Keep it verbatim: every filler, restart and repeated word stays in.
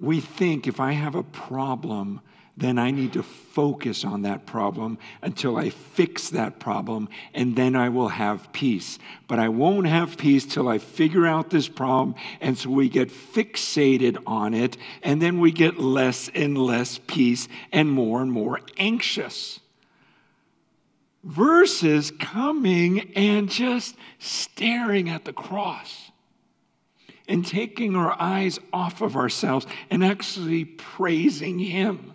We think if I have a problem, then I need to focus on that problem until I fix that problem, and then I will have peace. But I won't have peace till I figure out this problem, and so we get fixated on it, and then we get less and less peace and more and more anxious. Versus coming and just staring at the cross and taking our eyes off of ourselves and actually praising Him.